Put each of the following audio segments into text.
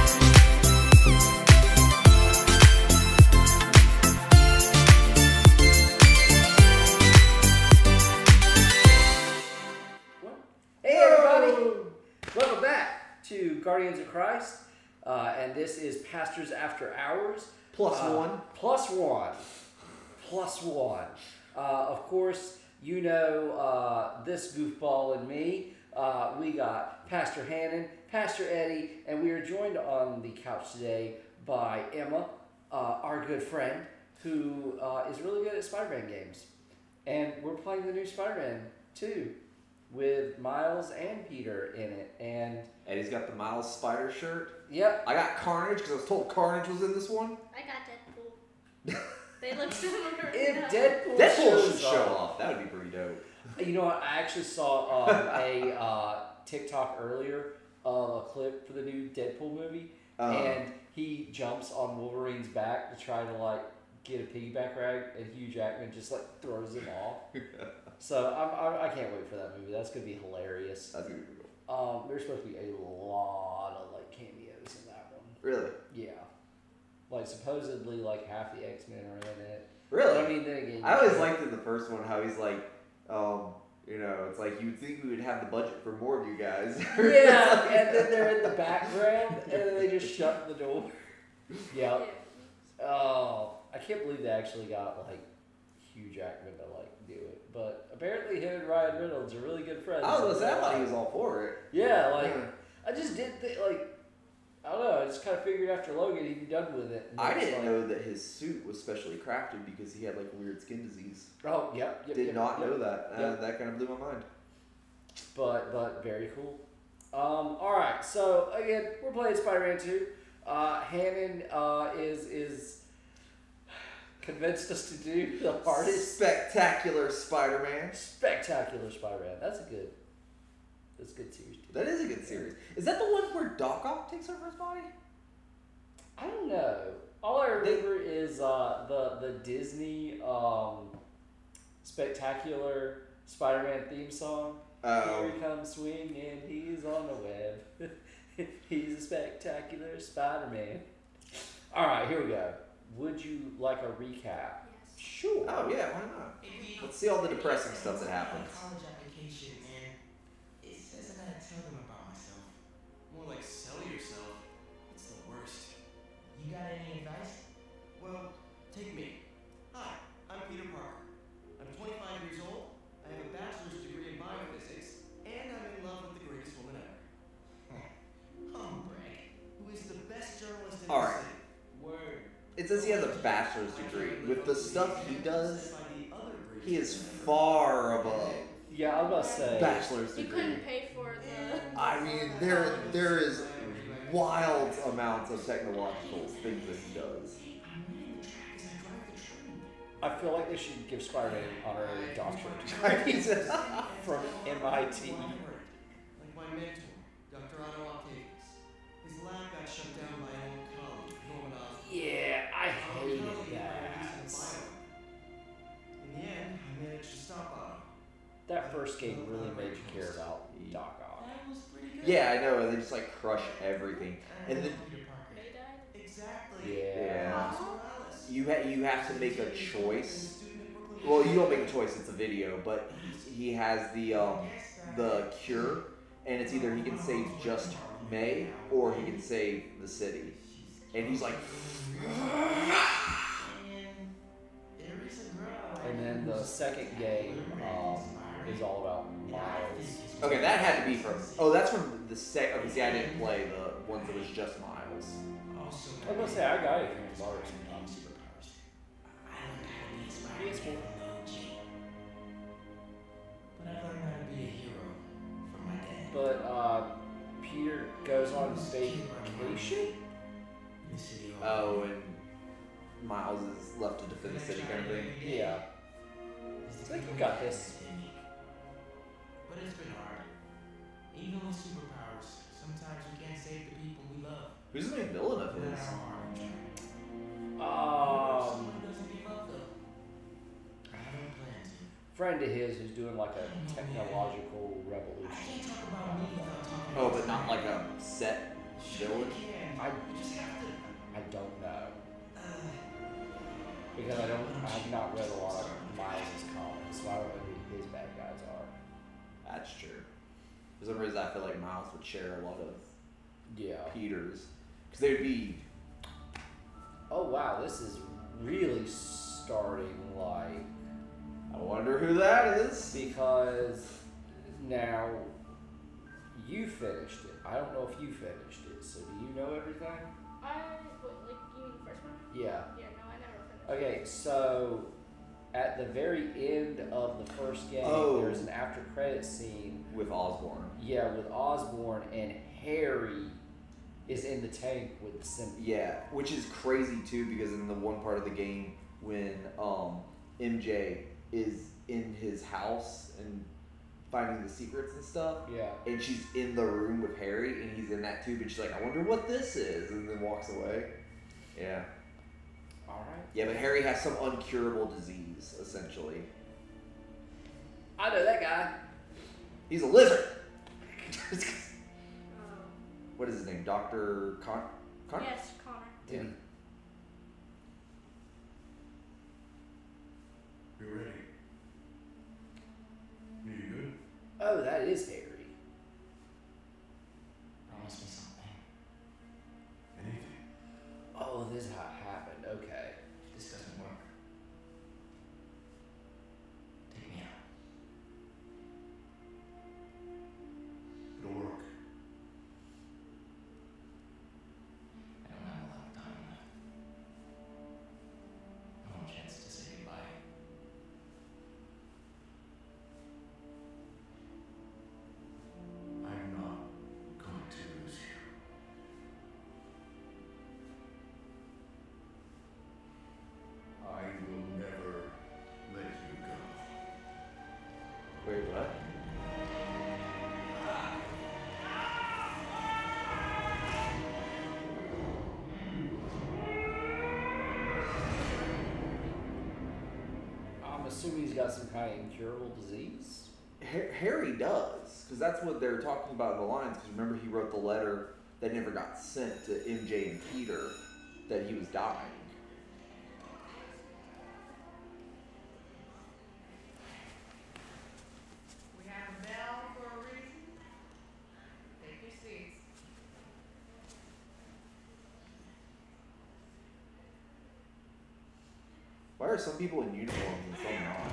Guardians of Christ, and this is Pastors After Hours. Plus one. Plus one. Plus one. Of course, you know this goofball and me. We got Pastor Hannan, Pastor Eddie, and we are joined on the couch today by Emma, our good friend, who is really good at Spider-Man games. And we're playing the new Spider-Man 2 with Myles and Peter in it. And Eddie's got the Myles Spider shirt. Yep. I got Carnage because I was told Carnage was in this one. I got Deadpool. They look similar. If Deadpool should show off, that would be pretty dope. You know what? I actually saw a TikTok earlier of a clip for the new Deadpool movie, and he jumps on Wolverine's back to try to like get a piggyback ride, and Hugh Jackman just like throws him off. So I can't wait for that movie. That's gonna be hilarious. That's gonna be cool. There's supposed to be a lot of like cameos in that one. Really? Yeah. Like supposedly like half the X-Men are in it. Really? But I mean, then again, I always liked in the first one how he's like, you know, it's like you'd think we would have the budget for more of you guys. Yeah, and then they're in the background, and then they just shut the door. Yeah. Oh, I can't believe they actually got like Hugh Jackman to like do it. But apparently him and Ryan Reynolds are really good friends. I thought he was all for it. Yeah, like I just didn't think like I don't know. I just kind of figured after Logan he'd be done with it. I didn't know that his suit was specially crafted because he had like weird skin disease. Oh, yep. Did not know that. That kind of blew my mind. But very cool. All right. So again, we're playing Spider-Man 2. Hannan is convinced us to do the hardest Spectacular Spider-Man. Spectacular Spider-Man. That's a good series. That is a good series. Is that the one where Doc Ock takes over his body? I don't know. All I remember is the Disney Spectacular Spider-Man theme song. Oh. Here he comes swinging, he's on the web. He's a spectacular Spider-Man. All right, here we go. Would you like a recap? Yes. Sure. Oh yeah, why not? Let's see all the depressing stuff that happens. College application, and it says I gotta tell them about myself. More like sell yourself. It's the worst. You got any advice? Well, take me. Hi, I'm Peter Parker. I'm 25 years old. I have a bachelor's degree in biophysics, and I'm in love with the greatest woman ever. Brag. Who is the best journalist in All the right. city? Word. It says he has a bachelor's degree. With the stuff he does, he is far above Yeah, I was about to say. bachelor's You degree. couldn't pay for the. I mean, there is wild amounts of technological things that he does. I feel like they should give Spider-Man an honorary doctorate from MIT. Like my mentor, Dr. Otto Octavius. His lab got shut down by an old colleague, Norman Osborn. Yeah, I hated that. In the end, I managed to stop Otto. That first game really made you care about Doc Ock. That was pretty good. Yeah, I know. They just like crush everything, and then They died. Exactly. Yeah. yeah, Morales. you have to make a choice. Well, you don't make a choice. It's a video, but he has the cure, and it's either he can save just May or he can save the city, and he's like. And then the second game is all about Myles. Okay, that had to be from. Oh, that's from the set. Okay, see, I didn't play the ones that was just Myles. I was gonna say I got it from Myles sometimes. PS4. But I learned how to be a hero from my dad. But Peter goes on vacation. Oh, and Myles is left to defend the city, kind of thing. Yeah. I think you got this. But it's been hard. Even with superpowers, sometimes we can't save the people we love. Who's the main villain of No matter his? how hard we try. Someone doesn't give up though. I don't plan to. Friend of his who's doing like a technological I revolution. can't talk about me without talking Oh, about but not like a Spider-Man. set Sure villain. you can, You just have to. I don't know. Because I've not read a lot of Miles' comics, so I don't know who his bad guys are. That's true. For some reason, I feel like Miles would share a lot of Yeah. Peter's. Because they would be. Oh wow, this is really starting like. I wonder who that is. Because now you finished it. I don't know if you finished it, so do you know everything? You mean the first one? Yeah. Yeah, no, I never finished. Okay, so at the very end of the first game, there's an after credit scene With Osborn. Yeah, with Osborn, and Harry is in the tank with the symbiote. Yeah, which is crazy too, because in the one part of the game when MJ is in his house and finding the secrets and stuff, Yeah. and she's in the room with Harry, and he's in that tube, and she's like, I wonder what this is, and then walks away. Yeah. All right. Yeah, but Harry has some uncurable disease, essentially. I know that guy. He's a lizard. Um, What is his name? Dr. Connor? yes, Connor. Yeah. You ready? You good? Oh, that is Harry. Promise me something. Anything? Oh, this is how it happened. Okay. This doesn't work. Take me out. It'll work. I don't have a lot of time left. No more chance to say goodbye. I'm not going to lose you. I will never let you go. Wait, what? I'm assuming he's got some kind of incurable disease. Harry does, because that's what they're talking about in the lines. Because remember, he wrote the letter that never got sent to MJ and Peter that he was dying. We have a bell for a reason. Take your seats. Why are some people in uniforms and some not?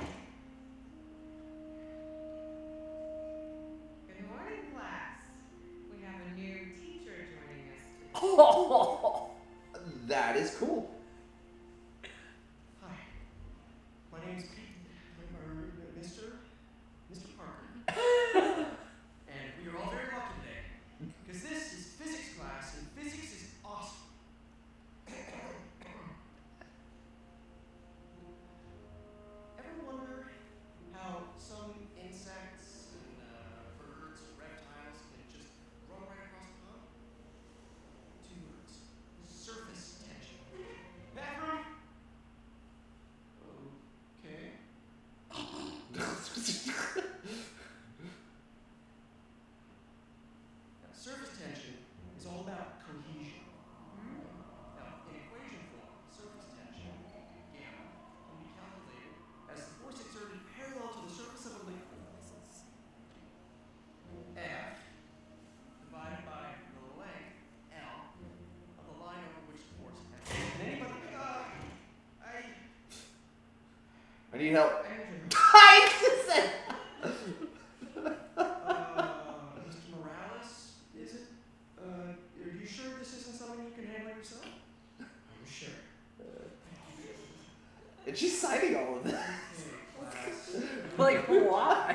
Good morning, class. We have a new teacher joining us today. Oh, That is cool. Hi. My name's Mr. Parker. And we are all very lucky today. Because this is physics class, and physics is awesome. Ever wonder how some insects and birds, reptiles can just run right across the pond? Two words. Surface tension. Bathroom? Okay. Now, surface tension is all about cohesion. Now, in equation form, surface tension, gamma, can be calculated as the force exerted parallel to the surface of a liquid. F divided by the length, L, of the line over which the force acts. And anybody, I need help. Mr. Morales, is it? Are you sure this isn't something you can handle yourself? I'm sure. And she's signing all of this. Okay, class. like why?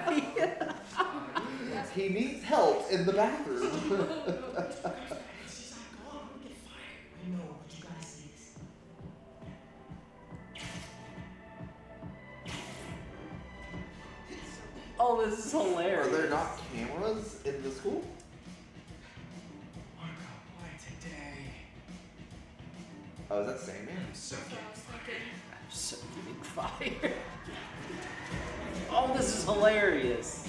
He needs help in the bathroom. She's not gone. I'm gonna get fired. I know, but you gotta see this. Oh, this is Are hilarious. there not cameras in the school? Marco, why today? Oh, is that Sandman? So That's what I was thinking. I'm so getting fired. Oh, this is hilarious.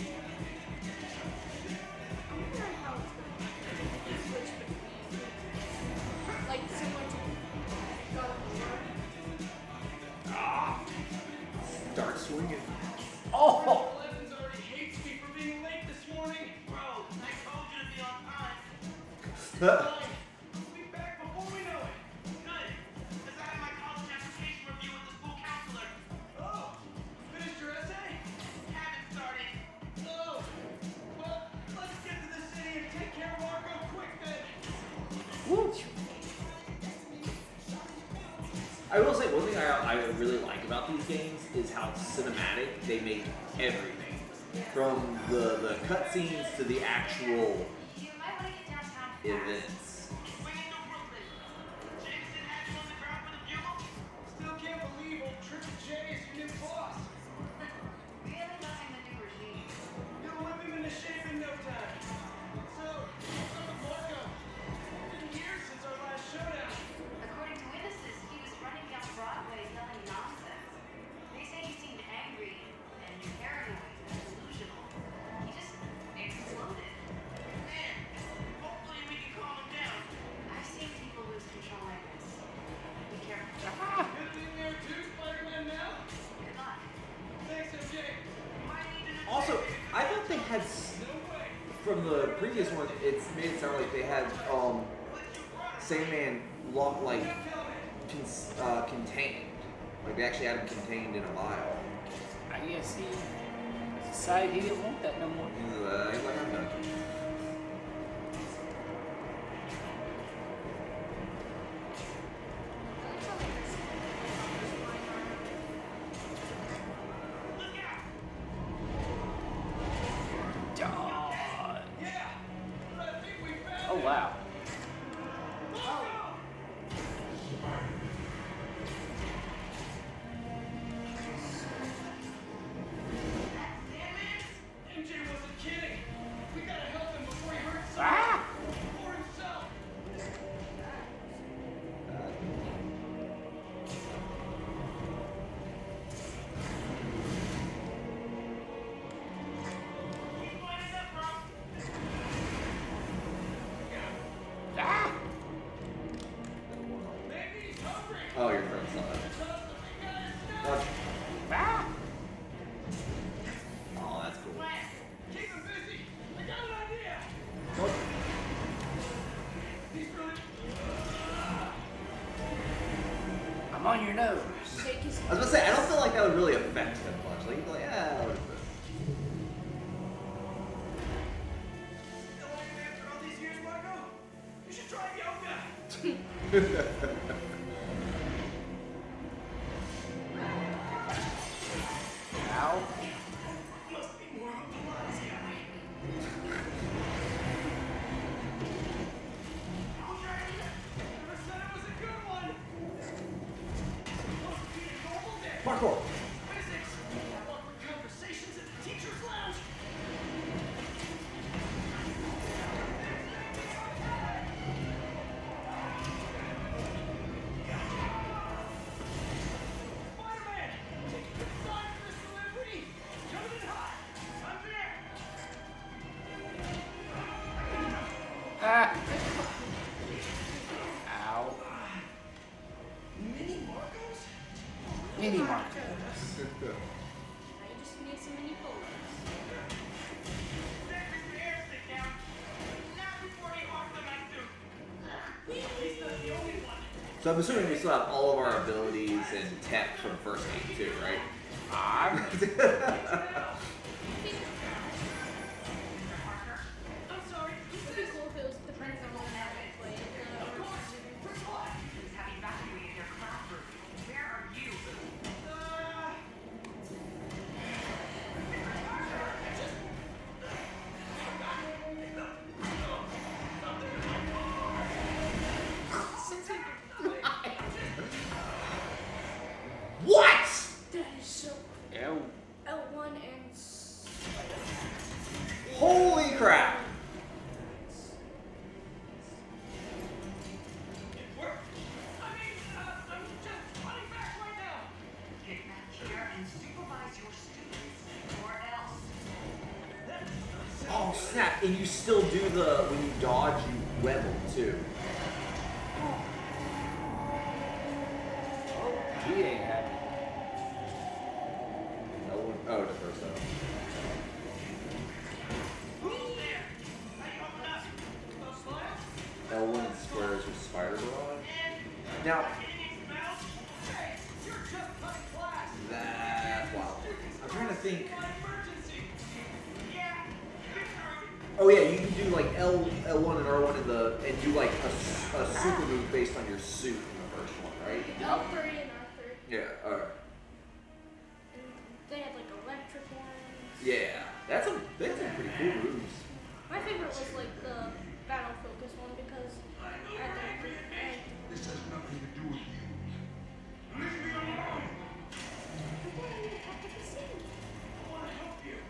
I wonder how it's going to switch between We'll be back before we know it. Good. Because I have my college application review with the school counselor. Oh, finished your essay? Haven't started. Oh, well, let's get to the city and take care of Marco quick then. Woo. I will say one thing I really like about these games is how cinematic they make everything, from the cutscenes to the actual You might want to get downtown fast. events. Swinging through Brooklyn. Jameson had you on the ground for the funeral? Still can't believe old Triple J is your new boss. Really loving the new regime. You'll whip him into shape in no time. So, what's up with Marco? Been years since our last showdown. According to witnesses, he was running down Broadway yelling nonsense. They say he seemed angry and paranoid and delusional. He just exploded. Man, hopefully we can calm him down. I've seen people lose control like this. Be careful. Good thing you're too, Spiderman now. Good luck. Thanks, MJ. Might need an Also, I thought they had No way. from the previous one. It's made it sound like they had Sandman locked like contained. Like they actually had him contained in a vial. I guess he decided he didn't want that no more. He's like, I'm done. God. Yeah, but I think we found Oh it. wow. MJ wasn't kidding. We gotta help him before he hurts Ah! someone or himself. Keep lining up, bro. Ah! Maybe he's hungry. Oh, your friend saw that. Tell us the big guy is nuts. Ah! Oh, that's cool. Plan. Keep him busy. I got an idea. He's really. I'm on your nose. Shake his I was gonna say, I don't feel like that would really affect him much. Like, you'd be like, what is Still angry after all these years, Marco? You should try yoga. Ow. Must be more on the lines guy. Never said it was a good one. Supposed to be a normal day. Parkour. Physics. Awkward conversations at the teacher's lounge. Spider-Man! Taking the sign for this delivery. Coming in hot. I'm there. Ah! Ow. Mini Marcos? Mini Marco. Now you just need some mini polos. Secretary Air sit down. Not before he walks the night through. He's not the only one. So I'm assuming we still have all of our abilities and tech from the first game too, right? I'm Peter Parker. I'm sorry. Would be cool if it was the Prince of Roman play. Of course. First what? Please have evacuated your classroom. Where are you? What? That is so Ew. L1 and Holy crap! It worked. I mean, I'm just running back right now. get back here and supervise your students, or else. Oh snap! And you still do the when you dodge, you web them too. He ain't happy. Oh, the first though. Who's there? How you holding up? No smiles? L1. spider barrage. Now, that's wild. I'm trying to think. Oh yeah, you can do like L1 and R1 and do like a super move based on your suit in the first one, right? L3 and R3. Yeah. Alright. And they had like electric ones. Yeah, they had some pretty cool moves. My favorite was like the battle focus one because This has nothing to do with you. Leave me alone. I want to help you.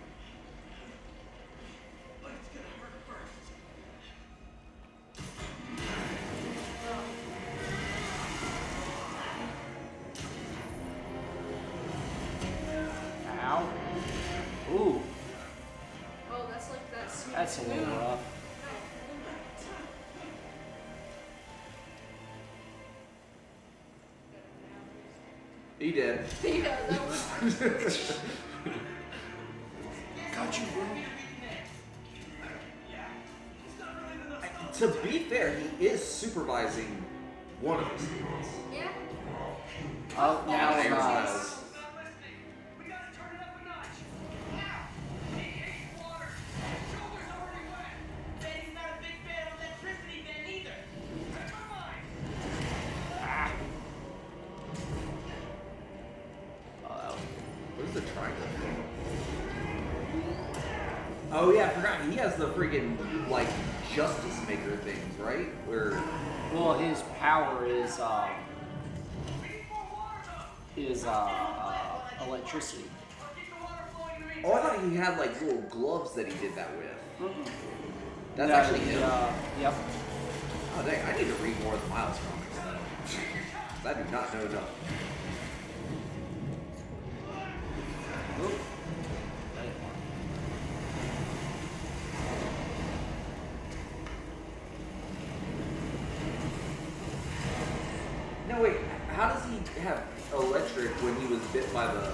But it's gonna hurt first. Ow. Ooh, Oh, that's like that sneak that's a little move. rough. He did. Yeah, that was. Got you, bro. To be fair, he is supervising one of his students. Yeah. Oh, now There's Myles. Myles. We gotta turn it up a notch. Now, he hates water. His shoulder's already wet. Then he's not a big fan of electricity then either. Never mind. Uh-oh. What is the triangle? Oh yeah, I forgot. He has the freaking like justice maker things, right? Where Well, his power is electricity. oh, I thought he had like little gloves that he did that with. That's No, actually him. Yep. Oh dang, I need to read more of the Myles comics then. I do not know enough. Oop. No wait, how does he have electric when he was bit by the?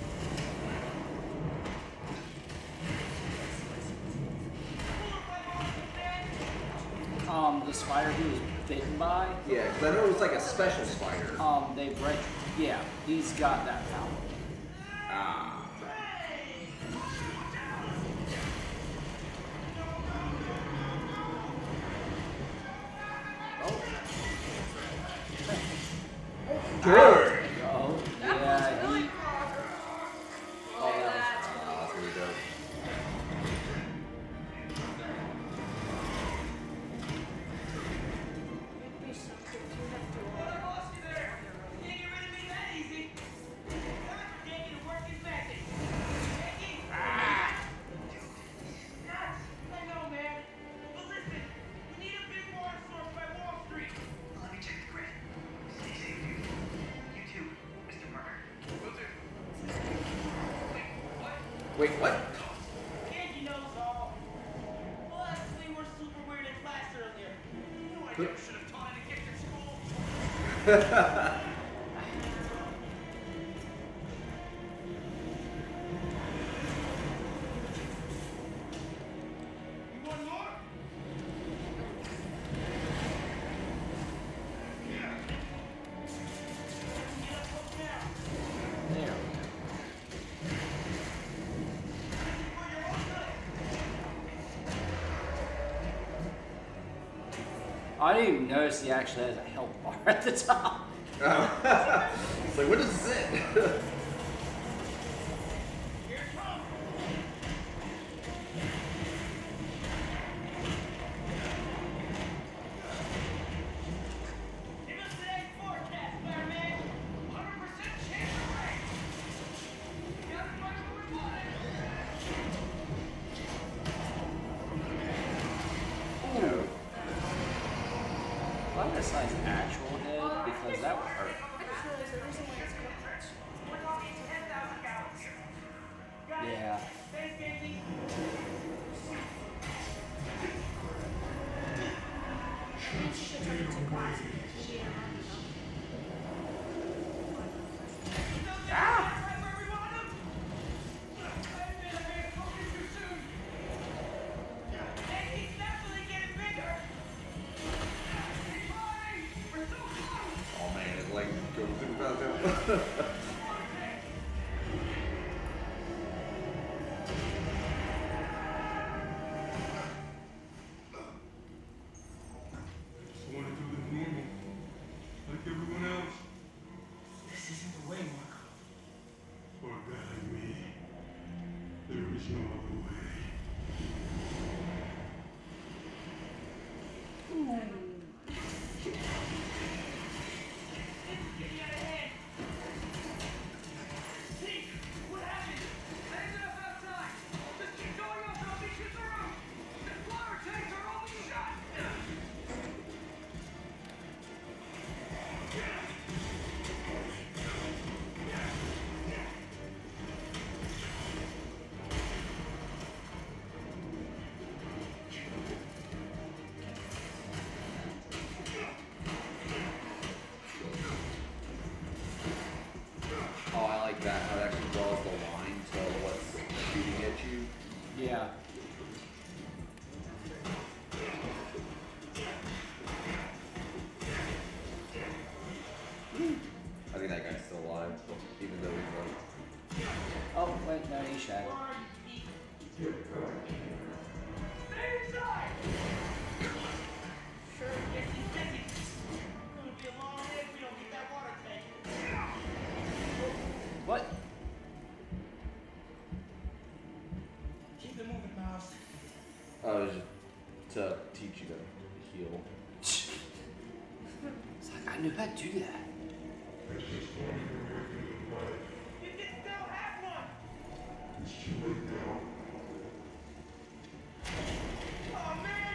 The spider he was bitten by, Yeah, because I know it was like a special spider. yeah, he's got that power. Ah. Oh. Good. Oh, That yeah, was really he, hard. oh, that that's Oh, that's really dope. It'd be something you have to I lost you there. You didn't get rid of me that easy. Time for Yankee to work his magic. Yankee. I know, man. But listen, we need a big water source by Wall Street. Let me check the grid. Stay safe, dude. You too, Mr. Parker. Will do. Wait, what? Wait, what? Yankee knows all. Plus, we were super weird in class earlier. No idea we should have taught etiquette in school. You want more? Yeah. Get up close now. there. For your own good. I didn't even notice he actually has a health bar at the top. Oh. It's like, what is it? Here it comes. Give us today's forecast, Spiderman. 100% chance of rain. Got it right where we want it. Ooh. I like this guy's actual head because that would hurt. I just realized the reason why it's called We're talking 10,000 gallons. Got it. Yeah. Thanks, Yankee. Maybe she should turn it to class. Right where we want him. I've been a man focus too soon. Yankee's definitely getting bigger. Keep trying. like go super fast now. Just want to do the normal, like everyone else. This isn't the way, Marco. For a guy like me, there is no other way. What happened? There's enough outside. Just keep going up and I'll meet you through. The flower tanks are all shut. Oh, I like that. How it actually draws the line to what's shooting at you. Yeah. I think that guy's still alive, even though he's like. Oh, wait, no, he's shot. Stay inside. Sure. Yes, he's busy. It's gonna be a long day if we don't get that water tank. What? Keep it moving, Miles. Oh, it was just to teach you to heal. It's like, I knew how to do that. That's just one American life. You can still have one. It's too late now. Oh man.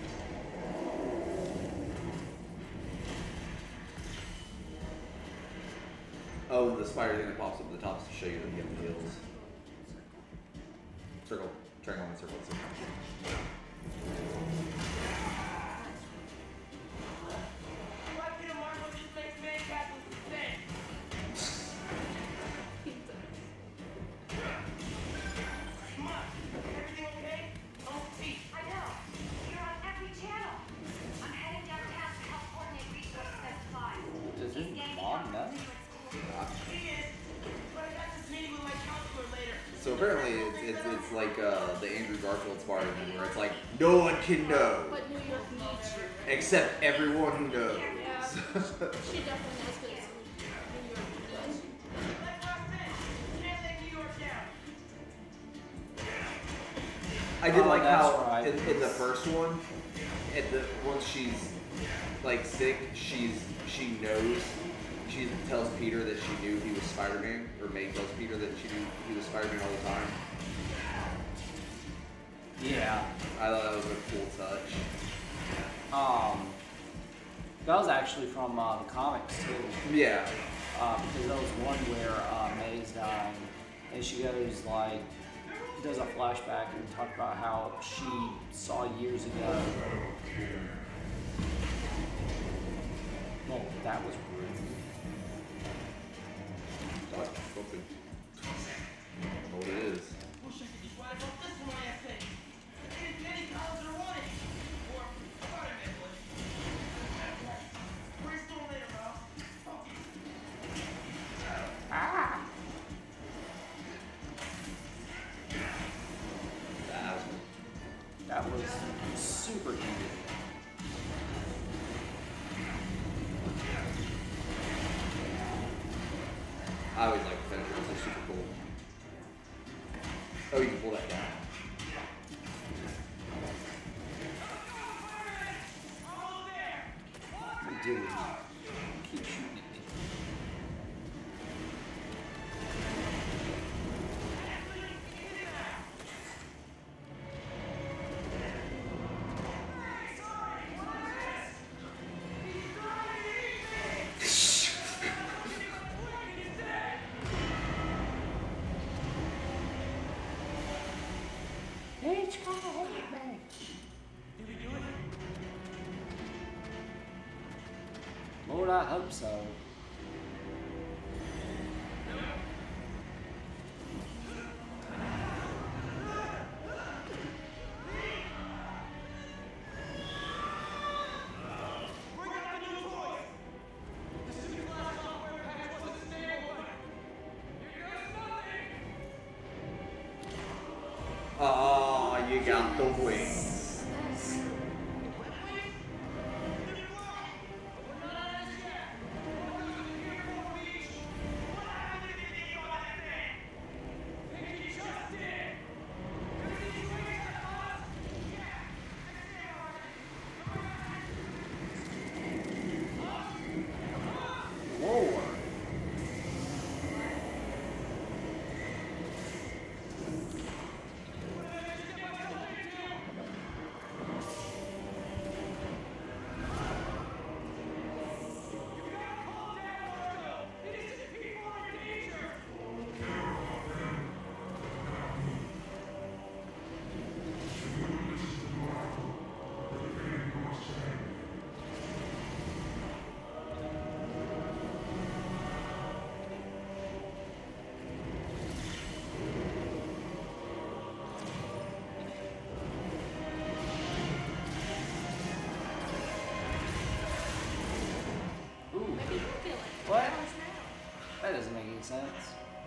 Oh, the spider thing that pops up at the top is to show you that you have the heals. Circle, triangle, and circle. Why Peter Marco just makes man castles insane? Come on. Everything okay? Oh, Pete. I know. You're on every channel. I'm heading downtown to help coordinate resources and supplies. Does his These gangs mom have know? secret schools. He is. But I got this meeting with my counselor later. So apparently it's like the Andrew Garfield Spider-Man where it's like no one can know But New York needs you. except everyone who knows. Yeah. She definitely knows this. New York needs you. Like last minute. Can't let New York down. I did Oh, like that's how right. in the first one, once she's like sick, she knows. She tells Peter that she knew he was Spider-Man, or May tells Peter that she knew he was Spider-Man all the time. Yeah. I thought that was a cool touch. That was actually from the comics too. Yeah. Because there was one where May's dying, and she goes like, does a flashback and talk about how she saw years ago. Well, that was rude. What? Something. Know what it is. Wish I could just ride off this one my ass thing. Didn't get any college or wanted. Or Spider-Man would. Brainstorm later, Miles. That was super cute. I always like the finisher. It's super cool. Oh, you can pull that down. All there. You did it. Keep shooting at me. H gonna hate me. Did we do it? Lord, I hope so. Bring out the new toys. The suit is last of wings. Whoa. Ooh. Maybe he'll feel it. What? Hours now. That doesn't make any sense.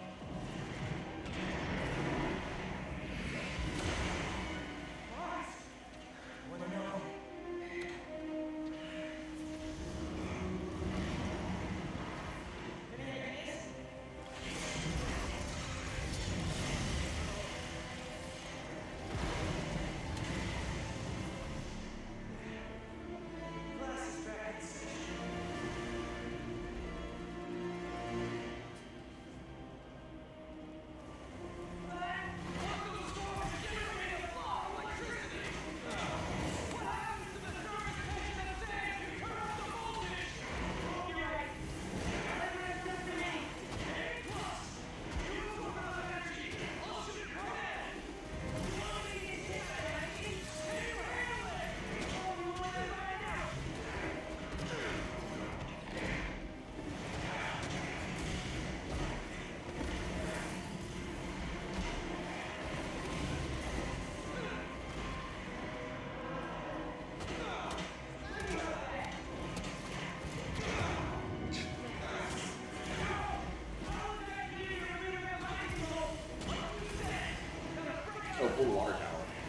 Oh, full water tower.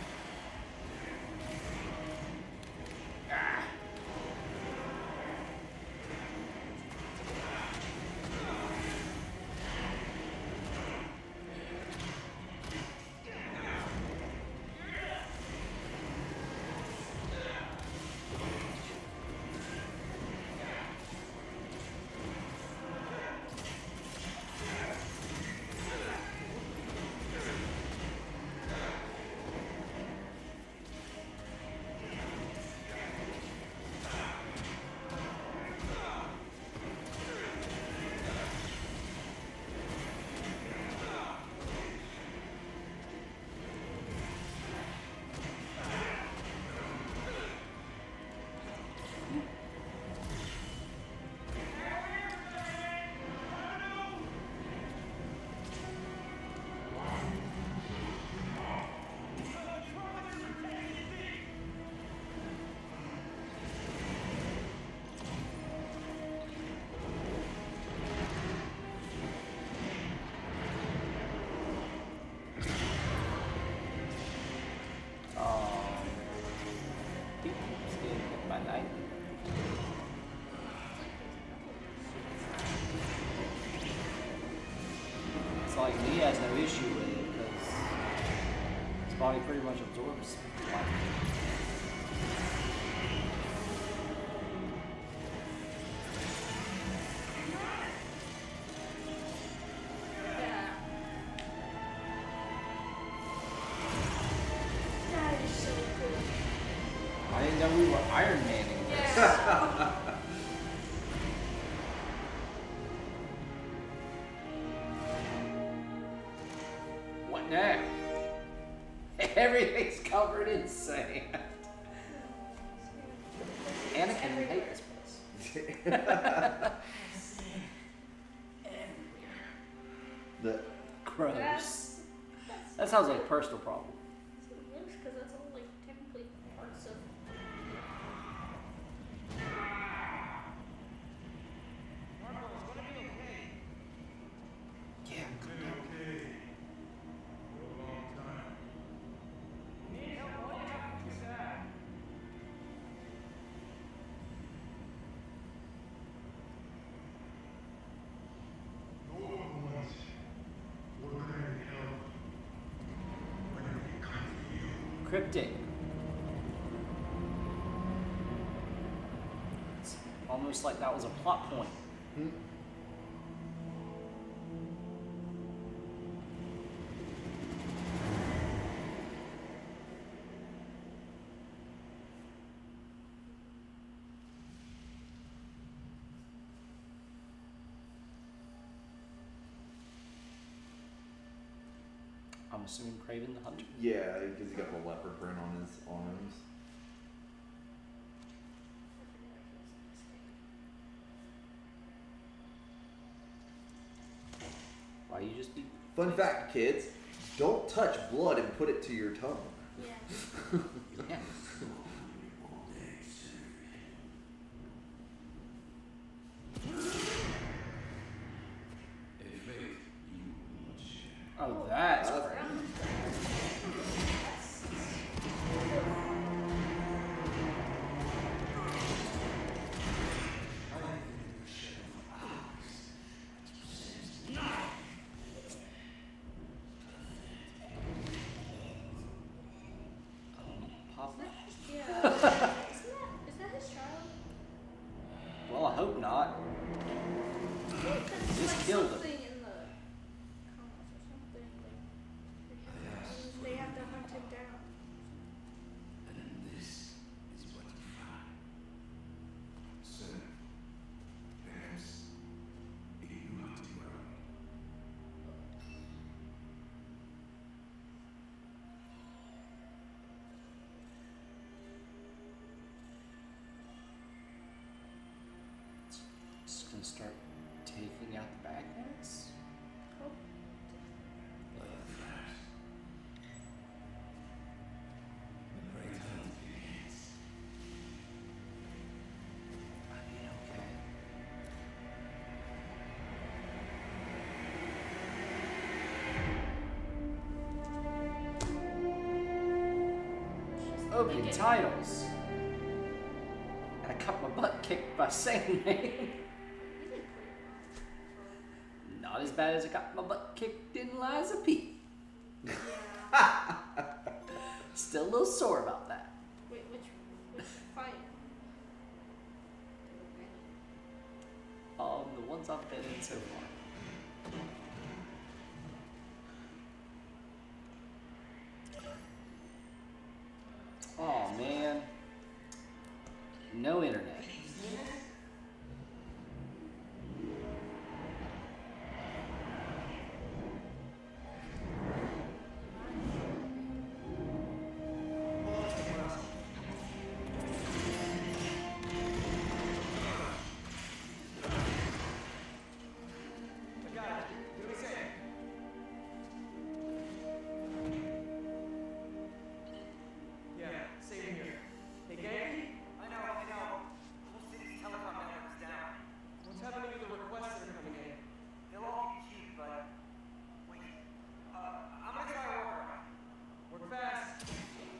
It's like he has no issue with it because his body pretty much absorbs light. Yeah. That is so cool. I didn't know we were Iron Manning this. Yeah. What now? Everything's covered in sand. Anakin hates this place. The Gross. That's That sounds like a personal problem. because that's all like technically parts of. Yeah. Been okay for a long time. cryptic. It's almost like that was a plot point. Hmm. I'm assuming Kraven the Hunter. Yeah, because he got the leopard print on his arms. Why you just be? Fun fact, kids, don't touch blood and put it to your tongue. Yeah. Yeah. Oh, that's great. Papa? Yeah. Is that his child? Well, I hope not. It's Just like killed him. something in the comics or something. Like, they have to hunt him down. And this is what you find. Sir, perhaps you knew how to run. Just gonna start taking out the bad guys. Like the flash. The great hunt begins. I mean, okay. Opening titles. And I got my butt kicked by Sandman. Not as bad as I got my butt kicked in Liza P. Still a little sore about that. Wait, which fight? The ones I've been in so far. Oh man. No internet. Yeah, same here. Hey, gang? I know. Whole city's telecom network's down. What's happening with the requests that are coming in? They'll all be queued, but... Wait. I'm gonna try a workaround. Work fast.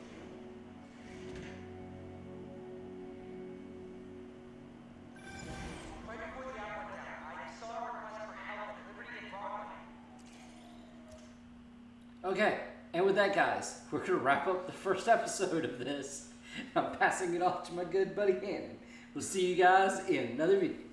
Right before the app went down, I saw a request for help at Liberty and Broadway. Okay, and with that, guys, we're going to wrap up the first episode of this. I'm passing it off to my good buddy Hannon. We'll see you guys in another video.